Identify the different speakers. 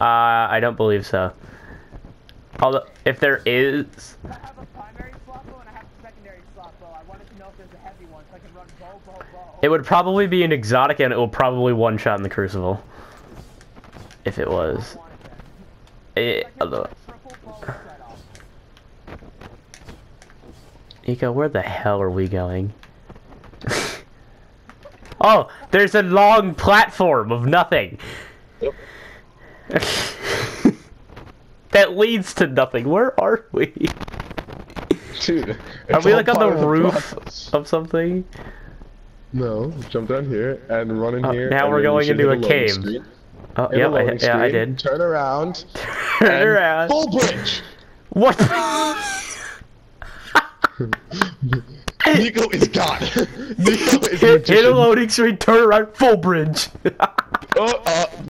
Speaker 1: I don't believe so. Although, if there is...
Speaker 2: I have a primary slot bow and I have a secondary slot bow. I wanted to know if there's a heavy one so I can run bow.
Speaker 1: It would probably be an exotic and it will probably one-shot in the Crucible. If it was. Nico, where the hell are we going? Oh, there's a long platform of nothing.
Speaker 3: Yep.
Speaker 1: That leads to nothing. Where are we?
Speaker 3: Dude,
Speaker 1: Are we like on the roof of something?
Speaker 3: No, jump down here and run in here.
Speaker 1: Now we're going into a cave. Oh, yeah, I did.
Speaker 3: Turn around.
Speaker 1: Turn around.
Speaker 3: Full bridge.
Speaker 1: What?
Speaker 3: Nico is gone. Nico is
Speaker 1: Hit a loading screen, turn around, full bridge.